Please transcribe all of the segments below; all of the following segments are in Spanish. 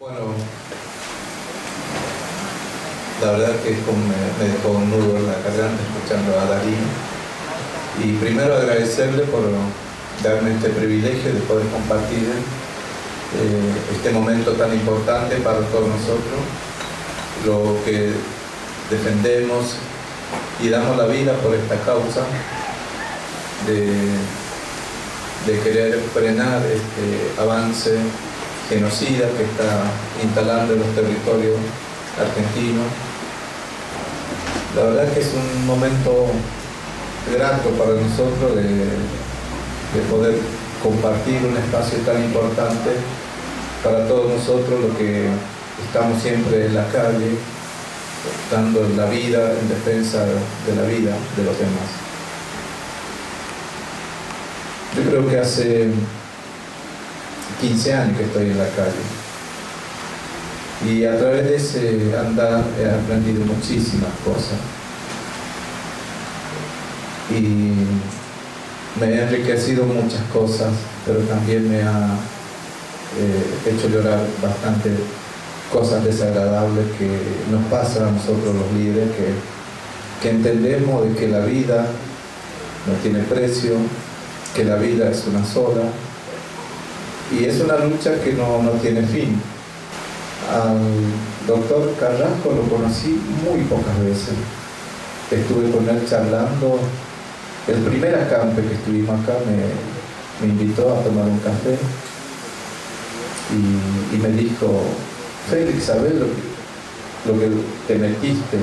Bueno, la verdad que me dejó un nudo en la garganta escuchando a Darín. Y primero agradecerle por darme este privilegio de poder compartir este momento tan importante para todos nosotros, lo que defendemos y damos la vida por esta causa de querer frenar este avance genocida que está instalando en los territorios argentinos. La verdad que es un momento grato para nosotros de poder compartir un espacio tan importante para todos nosotros, lo que estamos siempre en la calle, dando la vida en defensa de la vida de los demás. Yo creo que hace 15 años que estoy en la calle y a través de ese andar he aprendido muchísimas cosas y me ha enriquecido muchas cosas, pero también me ha hecho llorar bastante cosas desagradables que nos pasan a nosotros los líderes, que entendemos de que la vida no tiene precio, que la vida es una sola y es una lucha que no tiene fin. Al doctor Carrasco lo conocí muy pocas veces. Estuve con él charlando. El primer acampe que estuvimos acá me invitó a tomar un café y me dijo: Félix, ¿sabés lo que te metiste?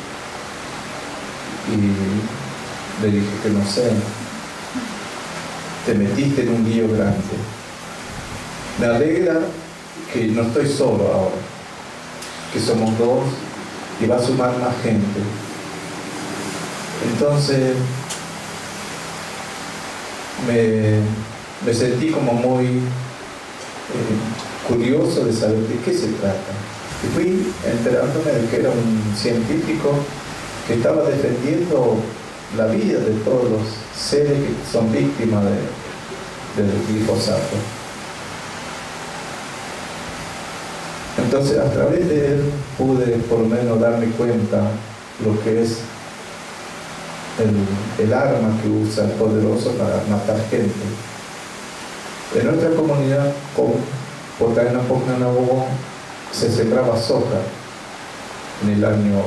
Y le dije que no sé. Te metiste en un lío grande. Me alegra que no estoy solo ahora, que somos dos y va a sumar más gente. Entonces me sentí como muy curioso de saber de qué se trata. Y fui enterándome de que era un científico que estaba defendiendo la vida de todos los seres que son víctimas del glifosato. Entonces, a través de él pude por lo menos darme cuenta lo que es el arma que usa el poderoso para matar gente. En nuestra comunidad, Potaina-Pocnanabogo, se sembraba soja en el año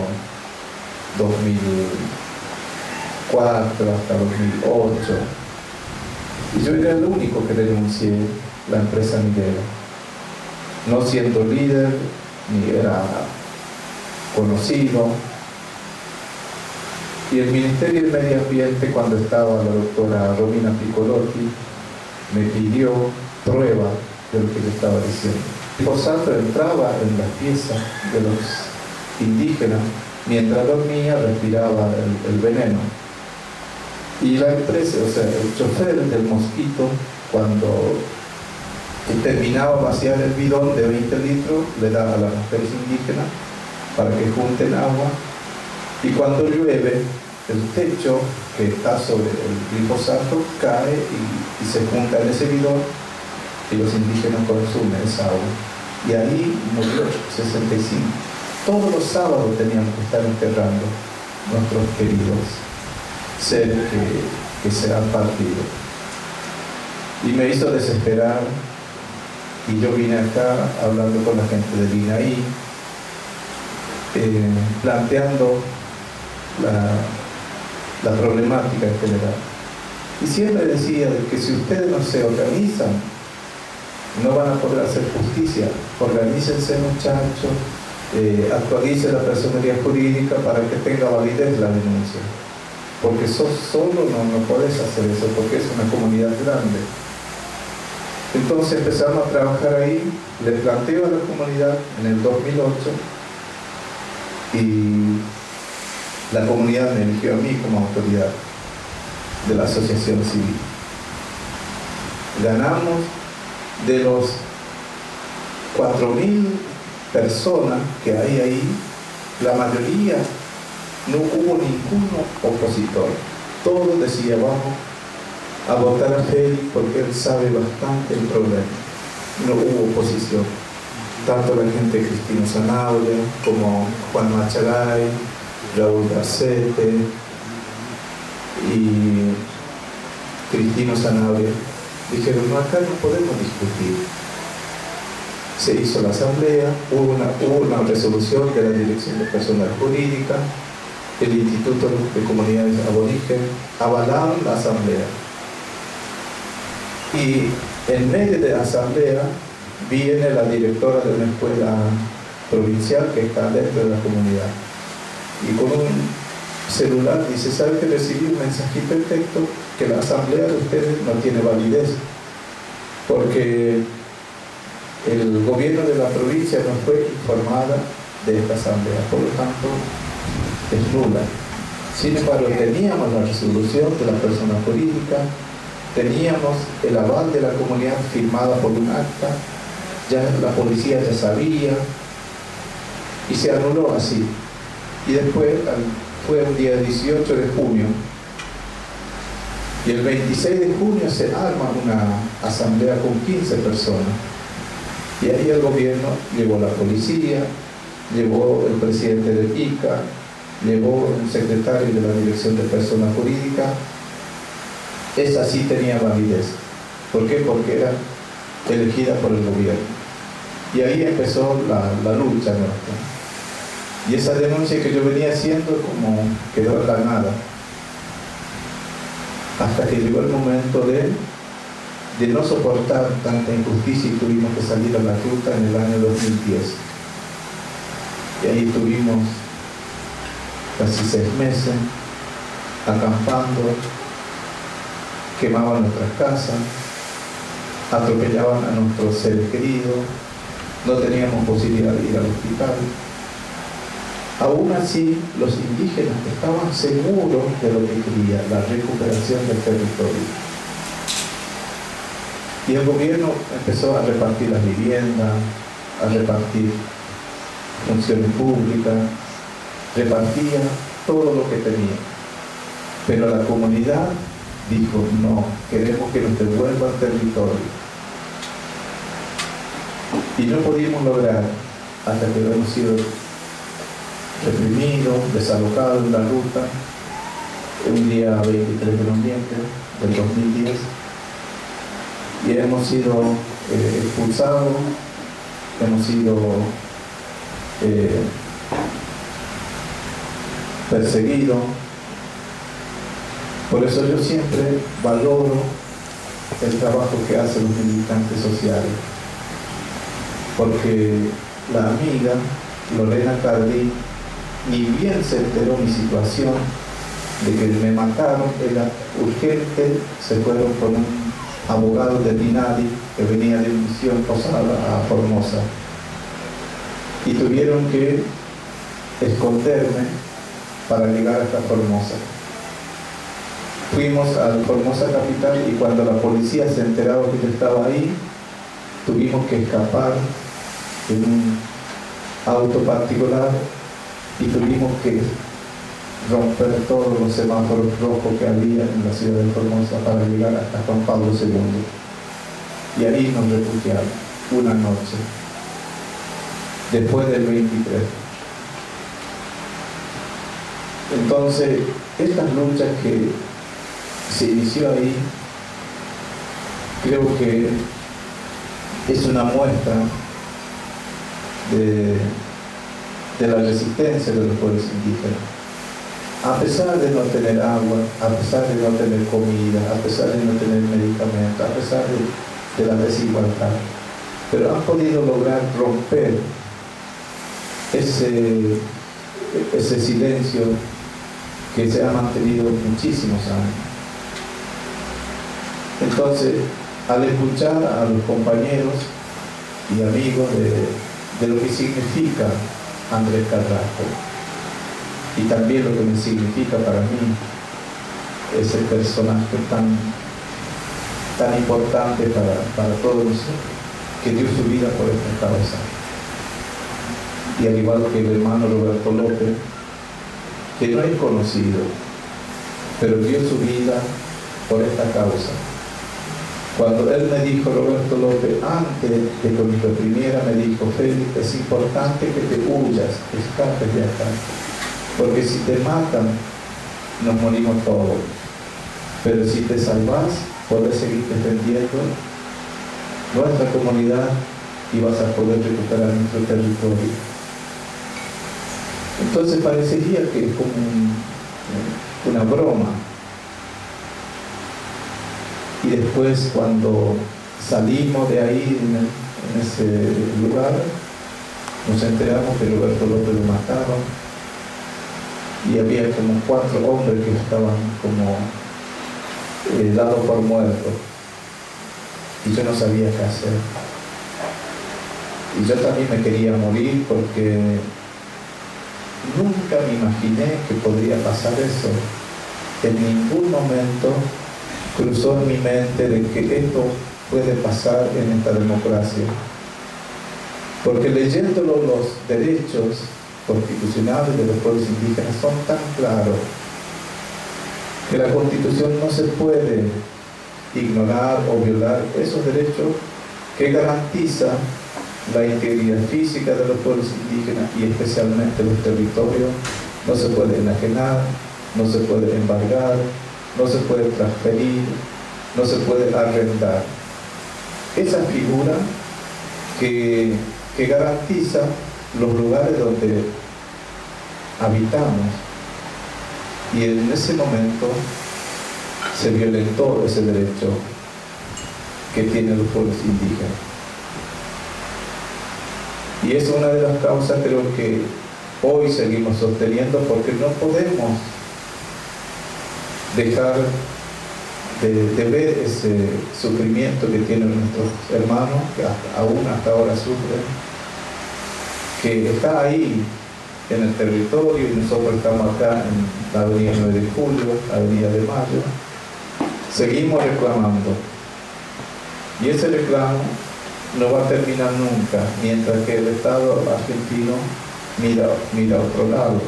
2004 hasta 2008. Y yo era el único que denuncié la empresa minera. No siendo líder, ni era conocido. Y el Ministerio del Medio Ambiente, cuando estaba la doctora Romina Piccolotti, me pidió prueba de lo que yo estaba diciendo. El glifosato entraba en las piezas de los indígenas, mientras dormía respiraba el veneno. Y la empresa, o sea, el chofer del mosquito, cuando terminaba de vaciar el bidón de 20 litros, le daba a las mujeres indígenas para que junten agua, y cuando llueve, el techo que está sobre el glifosato cae y se junta en ese bidón y los indígenas consumen esa agua. Y ahí murió 65. Todos los sábados teníamos que estar enterrando nuestros queridos seres que se han partido. Y me hizo desesperar. Y yo vine acá hablando con la gente del INAI, planteando la problemática en general. Y siempre decía que si ustedes no se organizan, no van a poder hacer justicia. Organícense, muchachos, actualicen la personería jurídica para que tenga validez la denuncia. Porque sos solo no podés hacer eso, porque es una comunidad grande. Entonces empezamos a trabajar ahí, le planteo a la comunidad en el 2008 y la comunidad me eligió a mí como autoridad de la asociación civil. Ganamos de los 4.000 personas que hay ahí, la mayoría no hubo ninguno opositor. Todos decían: vamos a votar a Félix porque él sabe bastante el problema. No hubo oposición. tanto la gente de Cristina Zanabria como Juan Macharay, Raúl Garcete y Cristina Zanabria dijeron: no, acá no podemos discutir. Se hizo la asamblea, hubo una resolución de la Dirección de Personal Jurídica, el Instituto de Comunidades Aborígenes avalaron la asamblea. Y en medio de la asamblea viene la directora de una escuela provincial que está dentro de la comunidad. Y con un celular dice: ¿sabe que recibí un mensajito de texto que la asamblea de ustedes no tiene validez? Porque el gobierno de la provincia no fue informada de esta asamblea, por lo tanto es nula. Sin embargo, teníamos la resolución de la persona jurídica, teníamos el aval de la comunidad firmada por un acta, ya la policía ya sabía, y se anuló así. Y después fue el día 18 de junio, y el 26 de junio se arma una asamblea con 15 personas. Y ahí el gobierno llevó la policía, llevó el presidente del ICA, llevó un secretario de la Dirección de Personas Jurídicas. Esa sí tenía validez. ¿Por qué? Porque era elegida por el gobierno. Y ahí empezó la lucha nuestra. Y esa denuncia que yo venía haciendo como quedó en la nada. Hasta que llegó el momento de no soportar tanta injusticia y tuvimos que salir a la ruta en el año 2010. Y ahí estuvimos casi 6 meses acampando, quemaban nuestras casas, atropellaban a nuestros seres queridos, no teníamos posibilidad de ir al hospital. Aún así, los indígenas estaban seguros de lo que querían, la recuperación del territorio. Y el gobierno empezó a repartir las viviendas, a repartir funciones públicas, repartía todo lo que tenía. Pero la comunidad dijo: no, queremos que nos devuelvan territorio. Y no pudimos lograr, hasta que hemos sido reprimidos, desalojados en la ruta, un día 23 de noviembre del 2010. Y hemos sido expulsados, hemos sido perseguidos. Por eso yo siempre valoro el trabajo que hacen los militantes sociales, porque la amiga Lorena Cardí ni bien se enteró mi situación de que me mataron, era urgente, se fueron con un abogado de Dinari que venía de Misión Posada a Formosa y tuvieron que esconderme para llegar hasta Formosa. Fuimos a Formosa capital y cuando la policía se enteraba que yo estaba ahí, tuvimos que escapar en un auto particular y tuvimos que romper todos los semáforos rojos que había en la ciudad de Formosa para llegar hasta Juan Pablo II. Y ahí nos refugiamos una noche, después del 23. Entonces, estas luchas que se inició ahí, creo que es una muestra de la resistencia de los pueblos indígenas. A pesar de no tener agua, a pesar de no tener comida, a pesar de no tener medicamentos, a pesar de la desigualdad, pero han podido lograr romper ese silencio que se ha mantenido muchísimos años. Entonces, al escuchar a los compañeros y amigos de lo que significa Andrés Carrasco, y también lo que me significa para mí ese personaje tan importante para todos nosotros, que dio su vida por esta causa. Y al igual que el hermano Roberto López, que no es conocido, pero dio su vida por esta causa. Cuando él me dijo, Roberto López, antes de que me reprimiera, me dijo, Félix, es importante que te huyas, que escapes de acá, porque si te matan, nos morimos todos. Pero si te salvas, podés seguir defendiendo nuestra comunidad y vas a poder recuperar nuestro territorio. Entonces parecería que es como una broma. Y después, cuando salimos de ahí, en ese lugar, nos enteramos que Roberto López lo mataron y había como 4 hombres que estaban como dados por muertos y yo no sabía qué hacer. Y yo también me quería morir porque nunca me imaginé que podría pasar eso. En ningún momento cruzó en mi mente de que esto puede pasar en esta democracia. Porque leyéndolo, los derechos constitucionales de los pueblos indígenas son tan claros que la Constitución no se puede ignorar o violar esos derechos que garantizan la integridad física de los pueblos indígenas y especialmente los territorios. No se puede enajenar, no se puede embargar, no se puede transferir, no se puede arrendar. Esa figura que garantiza los lugares donde habitamos. Y en ese momento se violentó ese derecho que tienen los pueblos indígenas. Y es una de las causas, creo, que hoy seguimos sosteniendo, porque no podemos dejar de ver ese sufrimiento que tienen nuestros hermanos, que aún hasta ahora sufren, que está ahí en el territorio, y nosotros estamos acá en la avenida 9 de Julio, avenida de Mayo, seguimos reclamando. Y ese reclamo no va a terminar nunca, mientras que el Estado argentino mira a otro lado.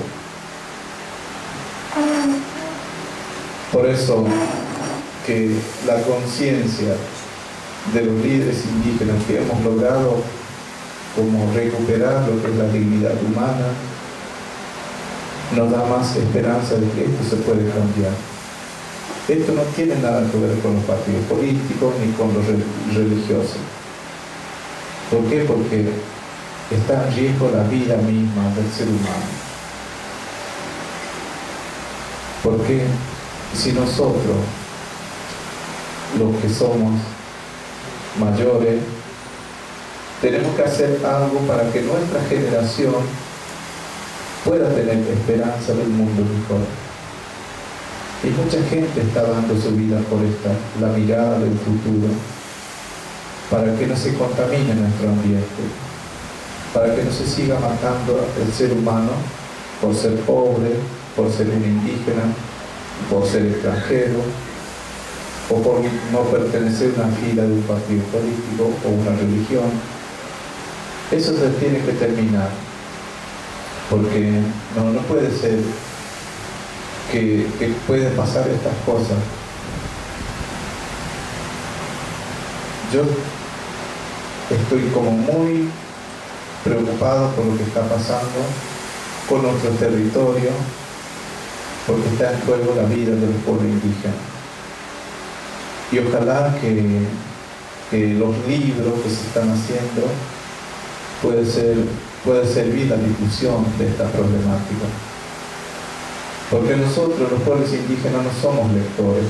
Por eso que la conciencia de los líderes indígenas que hemos logrado como recuperar lo que es la dignidad humana, nos da más esperanza de que esto se puede cambiar. Esto no tiene nada que ver con los partidos políticos ni con los religiosos. ¿Por qué? Porque está en riesgo la vida misma del ser humano. Porque si nosotros, los que somos mayores, tenemos que hacer algo para que nuestra generación pueda tener esperanza del mundo mejor. Y mucha gente está dando su vida por la mirada del futuro, para que no se contamine nuestro ambiente, para que no se siga matando el ser humano por ser pobre, por ser un indígena, por ser extranjero, o por no pertenecer a una fila de un partido político o una religión. Eso se tiene que terminar, porque no puede ser que puede pasar estas cosas. Yo estoy como muy preocupado por lo que está pasando con nuestro territorio, porque está en juego la vida de los pueblos indígenas. Y ojalá que los libros que se están haciendo puede servir la difusión de esta problemática. Porque nosotros, los pueblos indígenas, no somos lectores.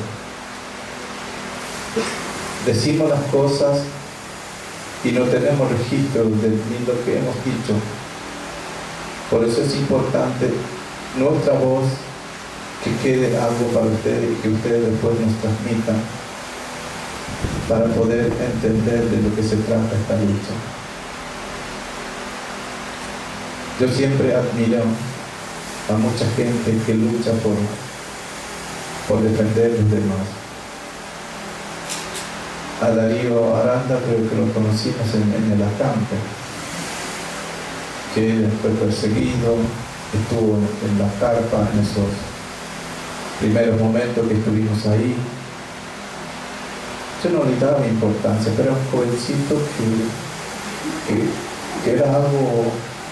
Decimos las cosas y no tenemos registro de lo que hemos dicho. Por eso es importante nuestra voz, que quede algo para ustedes y que ustedes después nos transmitan, para poder entender de lo que se trata esta lucha. Yo siempre admiro a mucha gente que lucha por defender a los demás. A Darío Aranda creo que lo conocimos en el acampe, que él fue perseguido, estuvo en la carpa en esos primeros momentos que estuvimos ahí. yo no le daba importancia, pero era un jovencito que era algo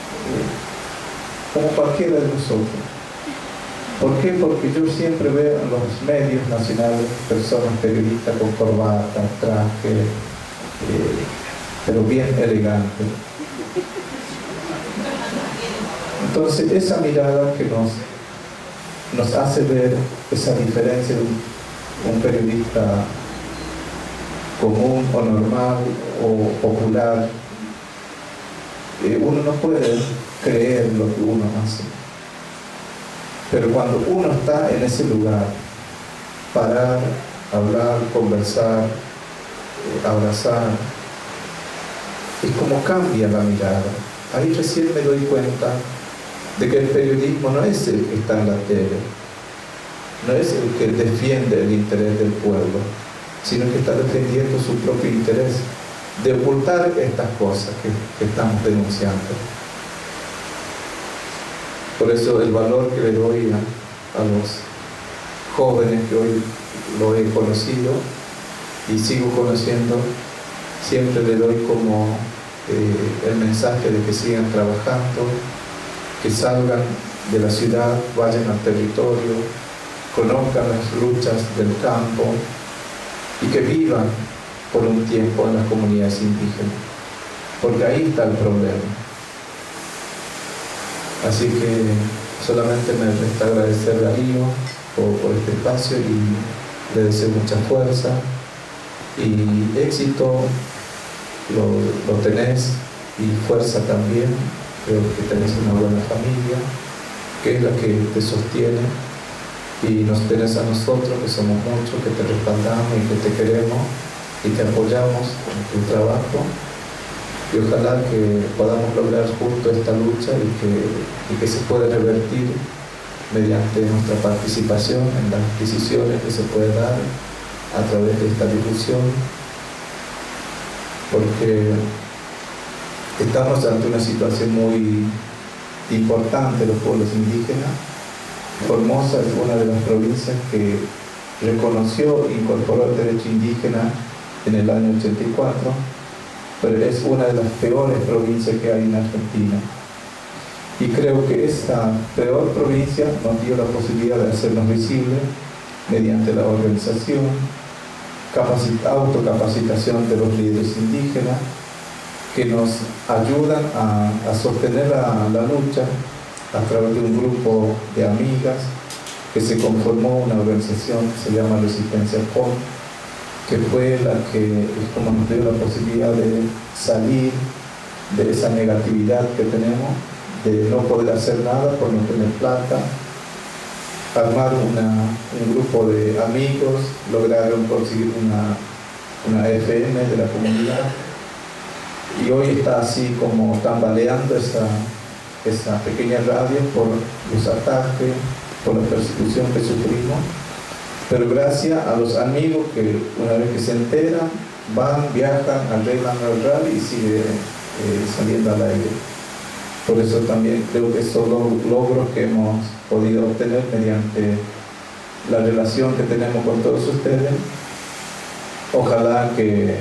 como cualquiera de nosotros. ¿Por qué? Porque yo siempre veo en los medios nacionales personas periodistas con corbata, traje, pero bien elegante. Entonces esa mirada que nos hace ver esa diferencia de un periodista común o normal o popular, uno no puede creer lo que uno hace. Pero cuando uno está en ese lugar, parar, hablar, conversar, abrazar, es como cambia la mirada. Ahí recién me doy cuenta de que el periodismo no es el que está en la tele, no es el que defiende el interés del pueblo, sino que está defendiendo su propio interés de ocultar estas cosas que estamos denunciando. Por eso el valor que le doy a los jóvenes que hoy lo he conocido y sigo conociendo, siempre le doy como el mensaje de que sigan trabajando, que salgan de la ciudad, vayan al territorio, conozcan las luchas del campo y que vivan por un tiempo en las comunidades indígenas, porque ahí está el problema. Así que solamente me resta agradecer a Darío por este espacio y le deseo mucha fuerza y éxito, lo tenés, y fuerza también. Creo que tenés una buena familia, que es la que te sostiene, y nos tenés a nosotros, que somos muchos, que te respaldamos y que te queremos y te apoyamos en tu trabajo. Y ojalá que podamos lograr juntos esta lucha y que se pueda revertir mediante nuestra participación en las decisiones que se puede dar a través de esta difusión, porque estamos ante una situación muy importante los pueblos indígenas. Formosa es una de las provincias que reconoció e incorporó el derecho indígena en el año 84, pero es una de las peores provincias que hay en Argentina. Y creo que esta peor provincia nos dio la posibilidad de hacernos visibles mediante la organización, autocapacitación de los líderes indígenas, que nos ayudan a sostener la lucha a través de un grupo de amigas que se conformó una organización que se llama Resistencia PON, que fue la que es como nos dio la posibilidad de salir de esa negatividad que tenemos, de no poder hacer nada por no tener plata, armar un grupo de amigos, lograron conseguir una FM de la comunidad, y hoy está así como tambaleando esa pequeña radio por los ataques, por la persecución que sufrimos, pero gracias a los amigos que una vez que se enteran, van, viajan, arreglan el radio y sigue saliendo al aire. Por eso también creo que esos logros que hemos podido obtener mediante la relación que tenemos con todos ustedes, ojalá que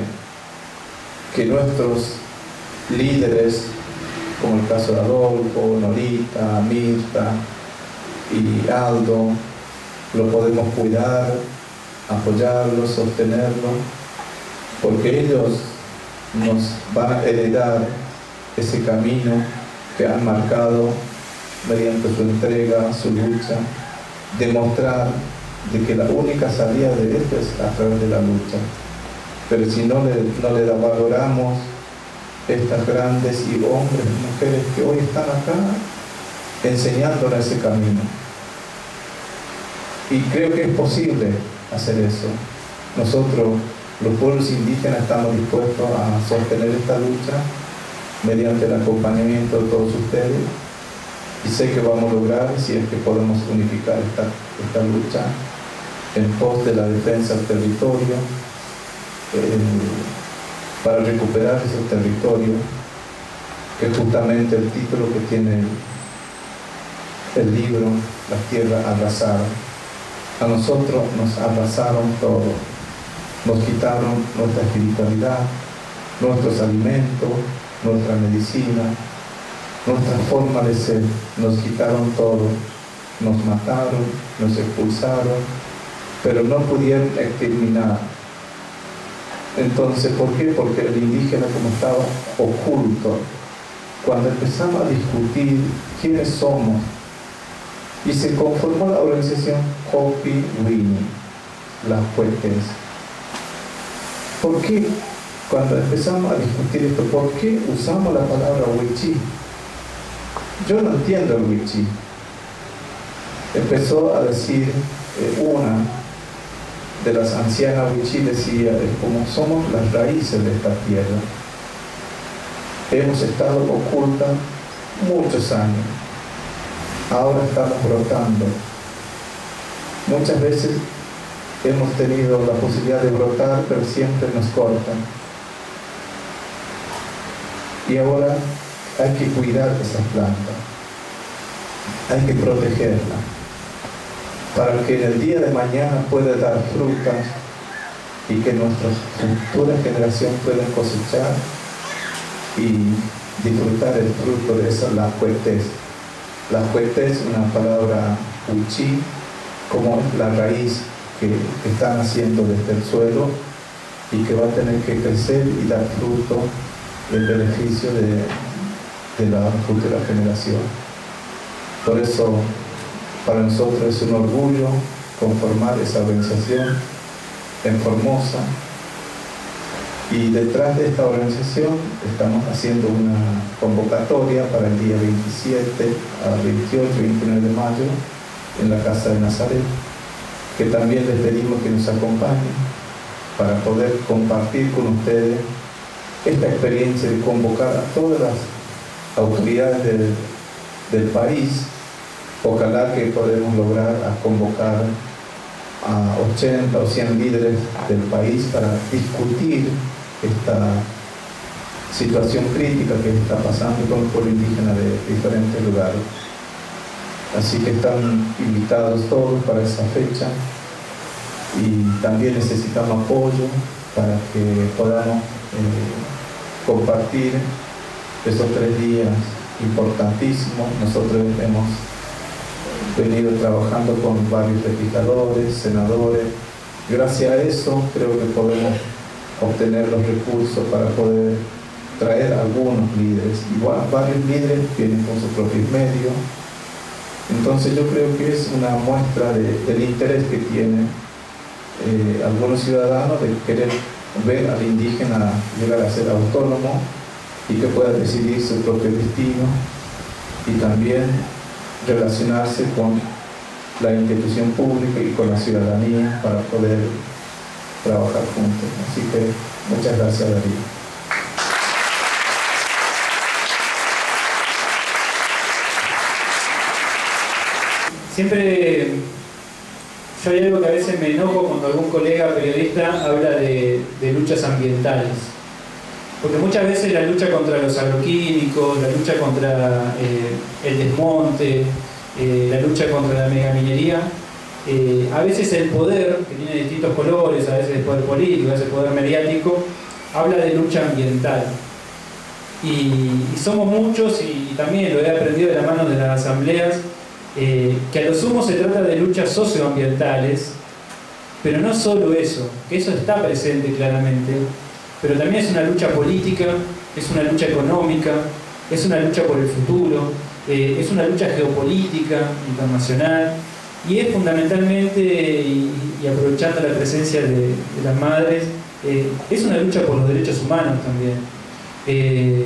nuestros líderes, como el caso de Adolfo, Norita, Mirta y Aldo, lo podemos cuidar, apoyarlo, sostenerlo, porque ellos nos van a heredar ese camino que han marcado mediante su entrega, su lucha, demostrar de que la única salida de esto es a través de la lucha. Pero si no le valoramos estas grandes y hombres y mujeres que hoy están acá enseñándonos ese camino. Y creo que es posible hacer eso. Nosotros, los pueblos indígenas, estamos dispuestos a sostener esta lucha mediante el acompañamiento de todos ustedes, y sé que vamos a lograr si es que podemos unificar esta lucha en pos de la defensa del territorio, para recuperar esos territorios, que es justamente el título que tiene el libro, Las tierras arrasadas. A nosotros nos arrasaron todo, Nos quitaron nuestra espiritualidad, nuestros alimentos, nuestra medicina, nuestra forma de ser. Nos quitaron todo, nos mataron, nos expulsaron, pero no pudieron exterminar. Entonces, ¿por qué? Porque el indígena, como estaba oculto, cuando empezamos a discutir quiénes somos, y se conformó la organización Hopi Wini, las Huetes. ¿Por qué? Cuando empezamos a discutir esto, ¿por qué usamos la palabra Wichí? Yo no entiendo el Wichí. Empezó a decir una de las ancianas Wichí, decía, es como somos las raíces de esta tierra. Hemos estado ocultas muchos años. Ahora estamos brotando. Muchas veces hemos tenido la posibilidad de brotar, pero siempre nos cortan. Y ahora hay que cuidar esa planta. Hay que protegerla, para que en el día de mañana pueda dar frutas y que nuestra futura generación pueda cosechar y disfrutar el fruto de esa, la Huetes. La Huetes es una palabra Wichí, como la raíz que están haciendo desde el suelo y que va a tener que crecer y dar fruto en beneficio de la futura generación. Por eso, para nosotros es un orgullo conformar esa organización en Formosa. Y detrás de esta organización estamos haciendo una convocatoria para el día 27 a 28 y 29 de mayo en la Casa de Nazaret, que también les pedimos que nos acompañen para poder compartir con ustedes esta experiencia de convocar a todas las autoridades del país. Ojalá que podamos lograr convocar a 80 o 100 líderes del país para discutir esta situación crítica que está pasando con el pueblo indígena de diferentes lugares. Así que están invitados todos para esa fecha y también necesitamos apoyo para que podamos compartir esos 3 días importantísimos. Nosotros hemos venido trabajando con varios legisladores, senadores. Gracias a eso creo que podemos obtener los recursos para poder traer a algunos líderes. Igual varios líderes vienen con sus propios medios. Entonces yo creo que es una muestra del interés que tienen algunos ciudadanos de querer ver al indígena llegar a ser autónomo y que pueda decidir su propio destino y también relacionarse con la institución pública y con la ciudadanía para poder trabajar juntos. Así que muchas gracias, Darío. Siempre yo hay algo que a veces me enojo cuando algún colega periodista habla de luchas ambientales. Porque muchas veces la lucha contra los agroquímicos, la lucha contra el desmonte, la lucha contra la megaminería, a veces el poder, que tiene distintos colores, a veces el poder político, a veces el poder mediático, habla de lucha ambiental. Y somos muchos, y también lo he aprendido de la mano de las asambleas, que a lo sumo se trata de luchas socioambientales, pero no solo eso, que eso está presente claramente, pero también es una lucha política, es una lucha económica, es una lucha por el futuro, es una lucha geopolítica, internacional, y es fundamentalmente, y aprovechando la presencia de las madres, es una lucha por los derechos humanos también.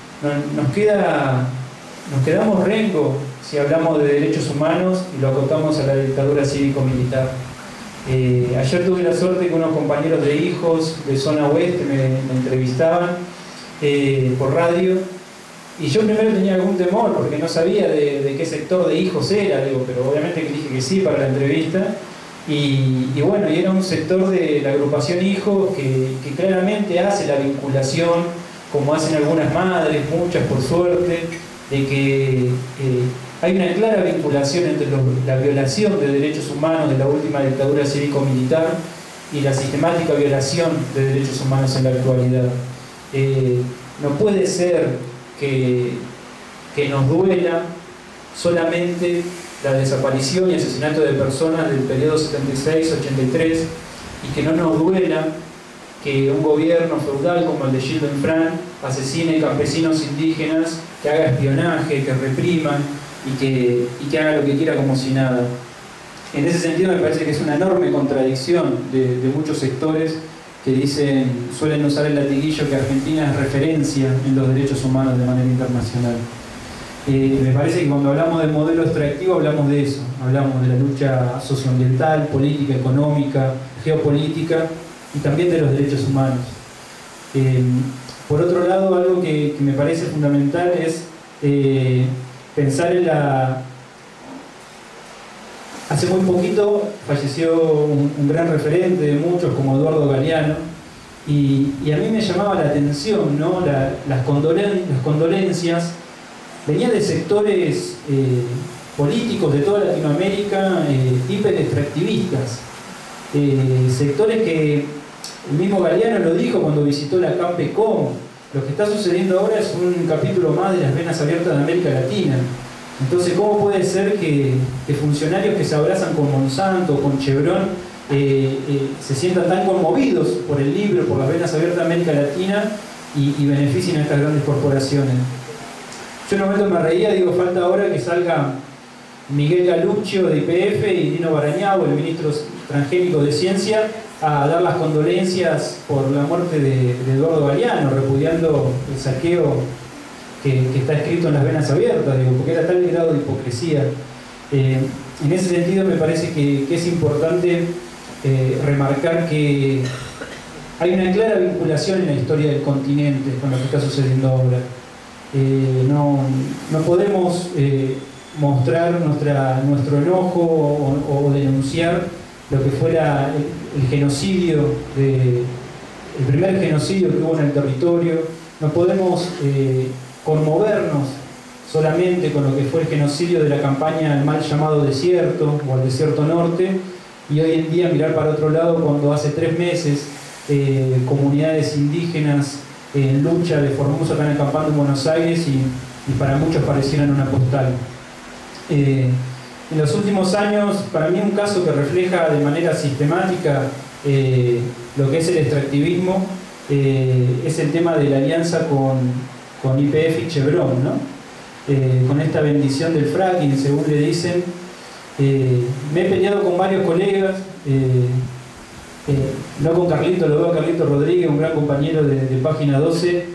Nos quedamos rengo si hablamos de derechos humanos y lo acotamos a la dictadura cívico-militar. Ayer tuve la suerte que unos compañeros de hijos de zona oeste me entrevistaban por radio, y yo primero tenía algún temor porque no sabía de qué sector de hijos era, pero obviamente que dije que sí para la entrevista, y bueno, y era un sector de la agrupación Hijos que claramente hace la vinculación, como hacen algunas madres, muchas por suerte, de que hay una clara vinculación entre la violación de derechos humanos de la última dictadura cívico-militar y la sistemática violación de derechos humanos en la actualidad. No puede ser que nos duela solamente la desaparición y asesinato de personas del periodo 76-83 y que no nos duela que un gobierno feudal como el de Gilles d'Infrane asesine campesinos indígenas, que haga espionaje, que reprima y que haga lo que quiera como si nada. En ese sentido me parece que es una enorme contradicción de muchos sectores que suelen usar el latiguillo que Argentina es referencia en los derechos humanos de manera internacional. Me parece que cuando hablamos del modelo extractivo hablamos de eso, hablamos de la lucha socioambiental, política, económica, geopolítica y también de los derechos humanos. Por otro lado, algo que me parece fundamental es pensar en Hace muy poquito falleció un gran referente de muchos como Eduardo Galeano y a mí me llamaba la atención, ¿no? Las condolencias venían de sectores políticos de toda Latinoamérica hiperextractivistas, sectores que el mismo Galeano lo dijo cuando visitó la Campecom. Lo que está sucediendo ahora es un capítulo más de las venas abiertas de América Latina. Entonces, ¿cómo puede ser que funcionarios que se abrazan con Monsanto, con Chevron, se sientan tan conmovidos por el libro, por las venas abiertas de América Latina y beneficien a estas grandes corporaciones? Yo en un momento me reía, digo, falta ahora que salga Miguel Galuccio de YPF y Dino Barañao, el ministro transgénico de Ciencia, a dar las condolencias por la muerte de Eduardo Galeano, repudiando el saqueo que está escrito en las venas abiertas, digo, porque era tal el grado de hipocresía. En ese sentido me parece que es importante remarcar que hay una clara vinculación en la historia del continente con lo que está sucediendo ahora. No podemos mostrar nuestro enojo o denunciar lo que fuera el genocidio, el primer genocidio que hubo en el territorio. No podemos conmovernos solamente con lo que fue el genocidio de la campaña al mal llamado desierto o al desierto norte y hoy en día mirar para otro lado cuando hace 3 meses comunidades indígenas en lucha de Formosa están acampando en Buenos Aires y para muchos parecieran una postal. En los últimos años, para mí un caso que refleja de manera sistemática lo que es el extractivismo es el tema de la alianza con YPF y Chevron, ¿no? Con esta bendición del fracking, según le dicen. Me he peleado con varios colegas, no con Carlito, lo veo a Carlito Rodríguez, un gran compañero de Página 12.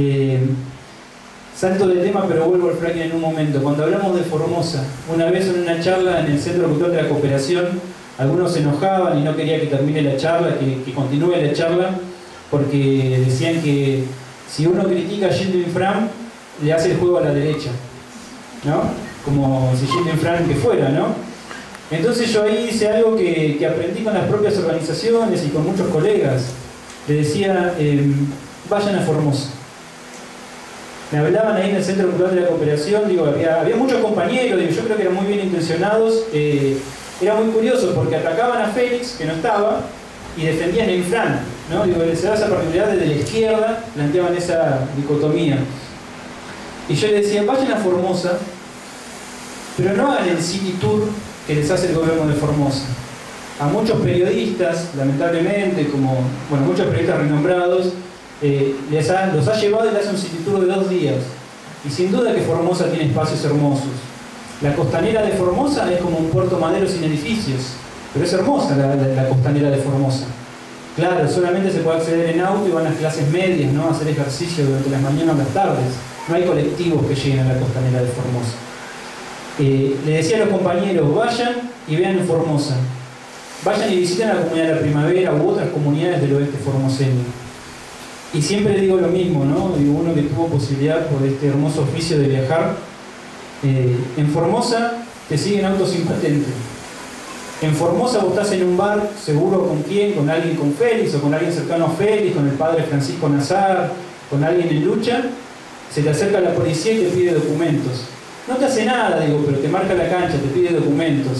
Salto de tema, pero vuelvo al fracking en un momento. Cuando hablamos de Formosa, una vez en una charla en el Centro Cultural de la Cooperación, algunos se enojaban y no querían que termine la charla, que continúe la charla, porque decían que si uno critica a Gilles d'Infrane, le hace el juego a la derecha, ¿no? Como si Gilles d'Infrane que fuera, ¿no? Entonces yo ahí hice algo que aprendí con las propias organizaciones y con muchos colegas. Le decía, vayan a Formosa. Me hablaban ahí en el Centro Cultural de la Cooperación, digo, había muchos compañeros, digo, yo creo que eran muy bien intencionados. Era muy curioso porque atacaban a Félix, que no estaba, y defendían a Infrane, ¿no? Digo, se da esa particularidad desde la izquierda, planteaban esa dicotomía. Y yo le decía, vayan a Formosa, pero no hagan el city tour que les hace el gobierno de Formosa. A muchos periodistas, lamentablemente, muchos periodistas renombrados, los ha llevado y les hace un city tour de 2 días. Y sin duda que Formosa tiene espacios hermosos. La costanera de Formosa es como un puerto madero sin edificios, pero es hermosa la costanera de Formosa. Claro, solamente se puede acceder en auto y van las clases medias, ¿no? A hacer ejercicio durante las mañanas o las tardes. No hay colectivos que lleguen a la costanera de Formosa. Le decía a los compañeros, vayan y vean en Formosa. Vayan y visiten a la comunidad de la Primavera u otras comunidades del oeste formoseño. Y siempre digo lo mismo, ¿no? Digo, uno que tuvo posibilidad por este hermoso oficio de viajar. En Formosa te siguen autos sin patente. En Formosa vos estás en un bar, seguro con quién, con alguien con Félix o con alguien cercano a Félix, con el padre Francisco Nazar, con alguien en lucha, se te acerca la policía y te pide documentos. No te hace nada, digo, pero te marca la cancha, te pide documentos.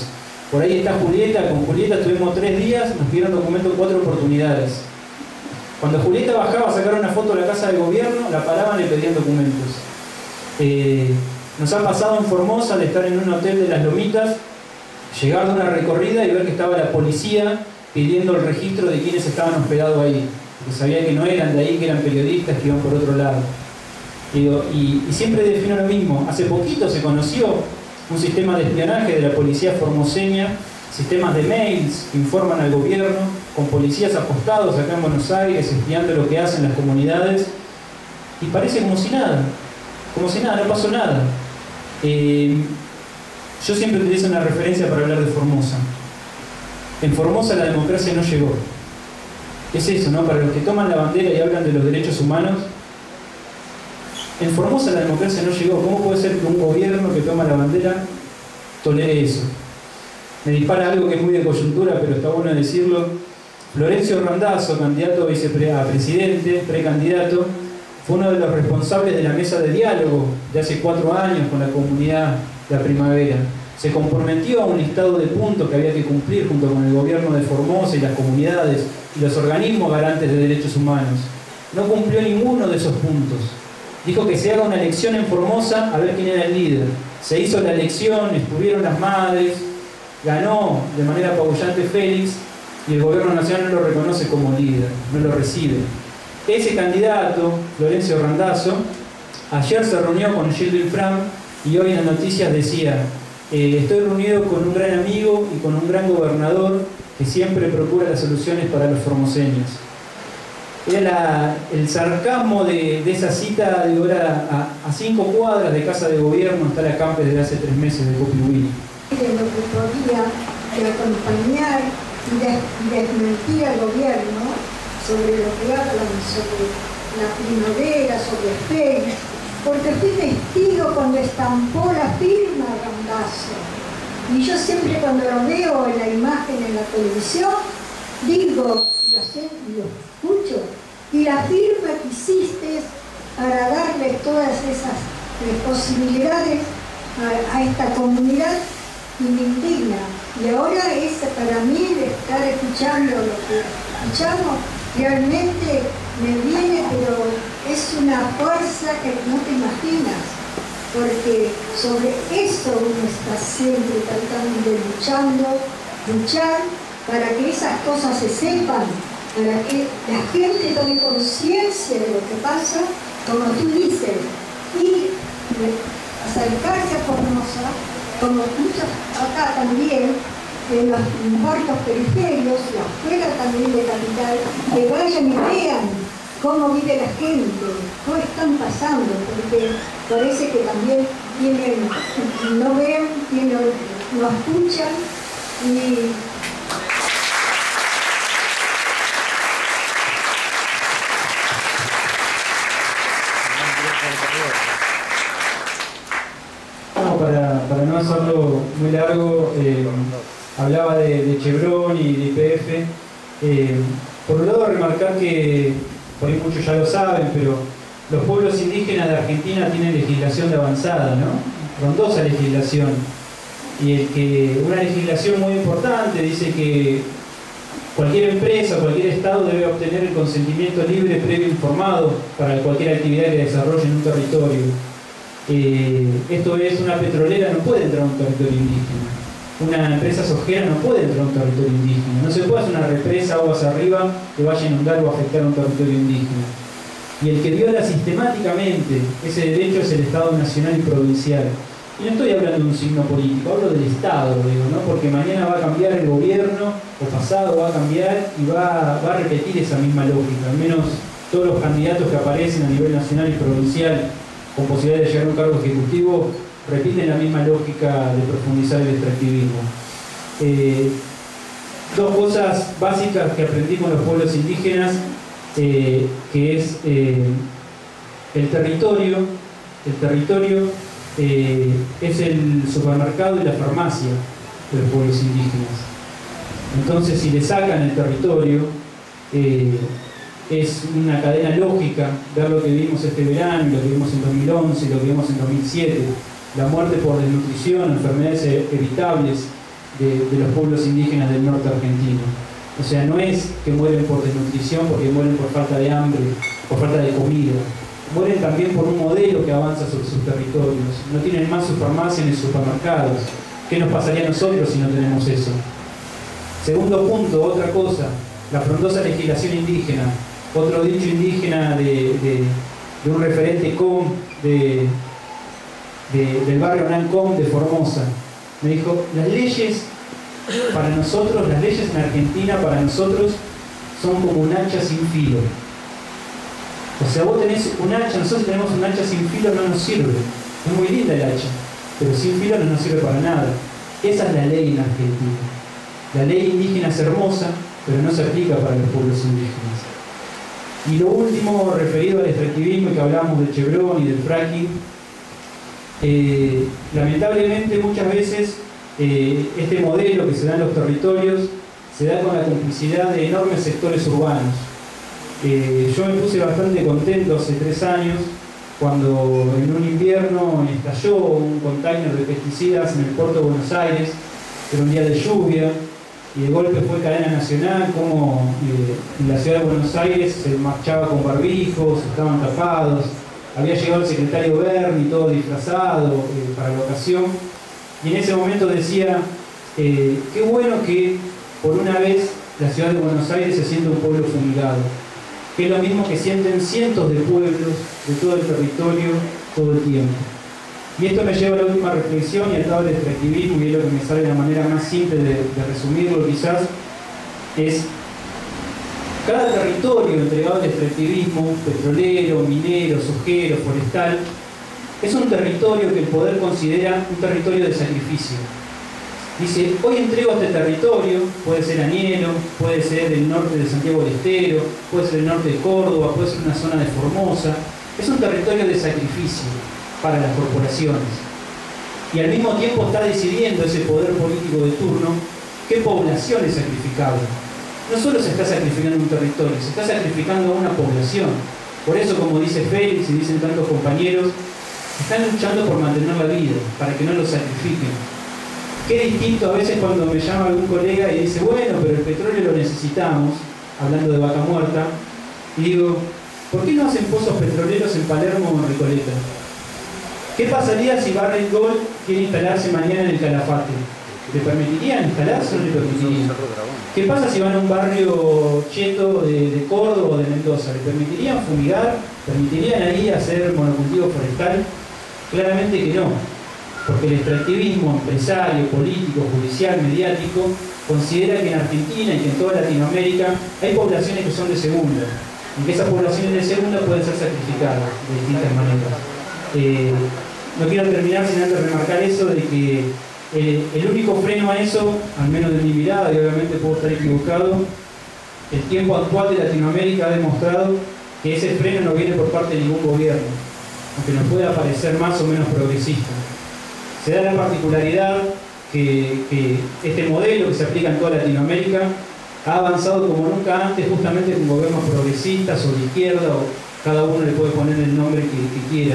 Por ahí está Julieta, con Julieta estuvimos 3 días, nos pidieron documento en 4 oportunidades. Cuando Julieta bajaba a sacar una foto de la casa de gobierno, la paraban y le pedían documentos. Nos ha pasado en Formosa de estar en un hotel de Las Lomitas, llegar de una recorrida y ver que estaba la policía pidiendo el registro de quienes estaban hospedados ahí, porque sabía que no eran de ahí, que eran periodistas que iban por otro lado. Y siempre defino lo mismo. Hace poquito se conoció un sistema de espionaje de la policía formoseña, sistemas de mails que informan al gobierno, con policías apostados acá en Buenos Aires, espiando lo que hacen las comunidades, y parece como si nada, no pasó nada. Yo siempre utilizo una referencia para hablar de Formosa. En Formosa la democracia no llegó. Es eso, ¿no? Para los que toman la bandera y hablan de los derechos humanos, en Formosa la democracia no llegó. ¿Cómo puede ser que un gobierno que toma la bandera tolere eso? Me dispara algo que es muy de coyuntura, pero está bueno decirlo. Florencio Randazzo, candidato a presidente, precandidato, fue uno de los responsables de la mesa de diálogo de hace 4 años con la comunidad La Primavera. Se comprometió a un listado de puntos que había que cumplir junto con el gobierno de Formosa y las comunidades y los organismos garantes de derechos humanos. No cumplió ninguno de esos puntos. Dijo que se haga una elección en Formosa a ver quién era el líder. Se hizo la elección, estuvieron las madres, ganó de manera apabullante Félix y el gobierno nacional no lo reconoce como líder, no lo recibe. Ese candidato, Florencio Randazzo, ayer se reunió con Gilles Fram y hoy en las noticias decía: estoy reunido con un gran amigo y con un gran gobernador que siempre procura las soluciones para los formoseños. Era el sarcasmo de esa cita. De ahora a 5 cuadras de casa de gobierno está la campe desde hace 3 meses de Copihuili. De lo que podía acompañar y desmentir al gobierno sobre lo que hablan, sobre la primavera, sobre Félix, porque fui testigo cuando estampó la firma Randazzo. Y yo siempre cuando lo veo en la imagen en la televisión, digo, lo escucho, y la firma que hiciste para darle todas esas posibilidades a esta comunidad, y me indigna. Y ahora para mí de estar escuchando lo que escuchamos, realmente me viene, pero es una fuerza que no te imaginas, porque sobre eso uno está siempre tratando de luchar para que esas cosas se sepan, para que la gente tome conciencia de lo que pasa, como tú dices, y acercarse a Formosa, como muchos acá también, en los puertos periféricos y afuera también de capital, que vayan y vean cómo vive la gente, cómo están pasando, porque parece que también no ven, no escuchan y... Para no hacerlo muy largo, hablaba de Chevron y de YPF. Por un lado, remarcar que, por ahí muchos ya lo saben, pero los pueblos indígenas de Argentina tienen legislación de avanzada, ¿no? Frondosa legislación. Y una legislación muy importante dice que cualquier empresa, cualquier Estado debe obtener el consentimiento libre, previo, informado para cualquier actividad que desarrolle en un territorio. Esto es, una petrolera no puede entrar a un territorio indígena, una empresa sojera no puede entrar a un territorio indígena, no se puede hacer una represa aguas arriba que vaya a inundar o afectar a un territorio indígena. Y el que viola sistemáticamente ese derecho es el Estado nacional y provincial. Y no estoy hablando de un signo político, hablo del Estado, digo, ¿no? Porque mañana va a cambiar el gobierno, o pasado va a cambiar y va a repetir esa misma lógica. Al menos todos los candidatos que aparecen a nivel nacional y provincial con posibilidad de llegar a un cargo ejecutivo repiten la misma lógica de profundizar el extractivismo. 2 cosas básicas que aprendí con los pueblos indígenas, que es el territorio. El territorio es el supermercado y la farmacia de los pueblos indígenas. Entonces, si le sacan el territorio, es una cadena lógica ver lo que vimos este verano, lo que vimos en 2011, lo que vimos en 2007, la muerte por desnutrición, enfermedades evitables de los pueblos indígenas del norte argentino. O sea, no es que mueren por desnutrición, porque mueren por falta de hambre, por falta de comida. Mueren también por un modelo que avanza sobre sus territorios. No tienen más su farmacia ni supermercados. ¿Qué nos pasaría a nosotros si no tenemos eso? Segundo punto, otra cosa, la frondosa legislación indígena. Otro dicho indígena de un referente del barrio Nancom de Formosa. Me dijo, las leyes para nosotros, las leyes en Argentina para nosotros son como un hacha sin filo. O sea, vos tenés un hacha, nosotros tenemos un hacha sin filo, no nos sirve. Es muy linda el hacha, pero sin filo no nos sirve para nada. Esa es la ley en Argentina. La ley indígena es hermosa, pero no se aplica para los pueblos indígenas. Y lo último, referido al extractivismo, que hablamos del Chevron y del fracking, lamentablemente muchas veces este modelo que se da en los territorios se da con la complicidad de enormes sectores urbanos. Yo me puse bastante contento hace 3 años cuando en un invierno estalló un container de pesticidas en el puerto de Buenos Aires. Era un día de lluvia y de golpe fue cadena nacional, como en la ciudad de Buenos Aires se marchaba con barbijos, estaban tapados, había llegado el secretario Berni todo disfrazado para la ocasión, y en ese momento decía, qué bueno que por una vez la ciudad de Buenos Aires se siente un pueblo fumigado, que es lo mismo que sienten cientos de pueblos de todo el territorio todo el tiempo. Y esto me lleva a la última reflexión y al lado del extractivismo, y es lo que me sale de la manera más simple de resumirlo quizás, es cada territorio entregado al extractivismo, petrolero, minero, sojero, forestal, es un territorio que el poder considera un territorio de sacrificio. Dice, hoy entrego este territorio, puede ser Anielo, puede ser el norte de Santiago del Estero, puede ser el norte de Córdoba, puede ser una zona de Formosa. Es un territorio de sacrificio para las corporaciones. Y al mismo tiempo está decidiendo ese poder político de turno qué población es sacrificable. No solo se está sacrificando un territorio, se está sacrificando a una población. Por eso, como dice Félix y dicen tantos compañeros, están luchando por mantener la vida, para que no lo sacrifiquen. Qué distinto a veces cuando me llama algún colega y dice, bueno, pero el petróleo lo necesitamos, hablando de Vaca Muerta, y digo, ¿por qué no hacen pozos petroleros en Palermo o en Recoleta? ¿Qué pasaría si Barrick Gold quiere instalarse mañana en el Calafate? ¿Le permitirían instalarse o no le permitirían? ¿Qué pasa si van a un barrio cheto de Córdoba o de Mendoza? ¿Le permitirían fumigar? ¿Permitirían ahí hacer monocultivo forestal? Claramente que no, porque el extractivismo empresario, político, judicial, mediático, considera que en Argentina y que en toda Latinoamérica hay poblaciones que son de segunda, y que esas poblaciones de segunda pueden ser sacrificadas de distintas maneras. No quiero terminar sin antes remarcar eso de que el único freno a eso, al menos de mi mirada, y obviamente puedo estar equivocado, el tiempo actual de Latinoamérica ha demostrado que ese freno no viene por parte de ningún gobierno, aunque nos pueda parecer más o menos progresista. Se da la particularidad que este modelo que se aplica en toda Latinoamérica ha avanzado como nunca antes, justamente con gobiernos progresistas o de izquierda, o cada uno le puede poner el nombre que quiera.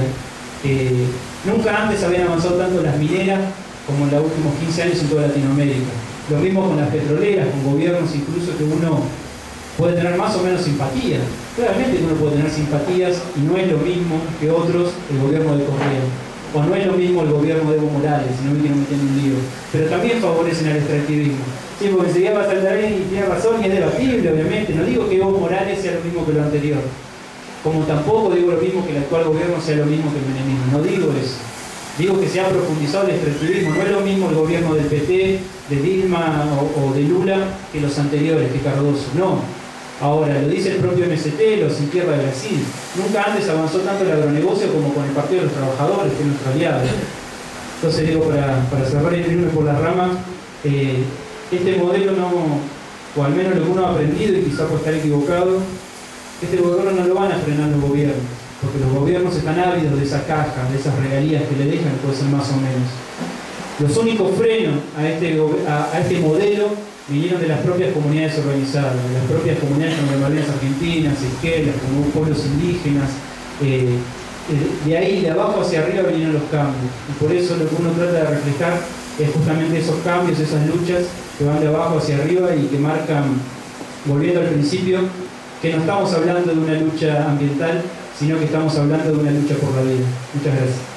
Nunca antes habían avanzado tanto las mineras como en los últimos 15 años en toda Latinoamérica. Lo mismo con las petroleras, con gobiernos incluso que uno puede tener más o menos simpatía. Claramente que uno puede tener simpatías y no es lo mismo que otros el gobierno de Correa. O no es lo mismo el gobierno de Evo Morales, si no me quiero meter en un lío. Pero también favorecen al extractivismo. Sí, porque enseguida va a saltar bien y tiene razón y es debatible, obviamente. No digo que Evo Morales sea lo mismo que lo anterior. Como tampoco digo lo mismo que el actual gobierno sea lo mismo que el menemismo. No digo eso. Digo que se ha profundizado el extractivismo. No es lo mismo el gobierno del PT, de Dilma o de Lula que los anteriores, que Cardoso. No. Ahora, lo dice el propio MST, los Sin Tierra de Brasil. Nunca antes avanzó tanto el agronegocio como con el Partido de los Trabajadores, que es nuestro aliado. Entonces digo, para cerrar y irme por las ramas, este modelo no, o al menos lo que uno ha aprendido, y quizá por estar equivocado, este gobierno no lo van a frenar los gobiernos, porque los gobiernos están ávidos de esa caja, de esas regalías que le dejan, puede ser más o menos. Los únicos frenos a este modelo vinieron de las propias comunidades organizadas, de las propias comunidades normales argentinas, izquierdas, como pueblos indígenas. De ahí, de abajo hacia arriba, vinieron los cambios. Y por eso lo que uno trata de reflejar es justamente esos cambios, esas luchas que van de abajo hacia arriba y que marcan, volviendo al principio, que no estamos hablando de una lucha ambiental, sino que estamos hablando de una lucha por la vida. Muchas gracias.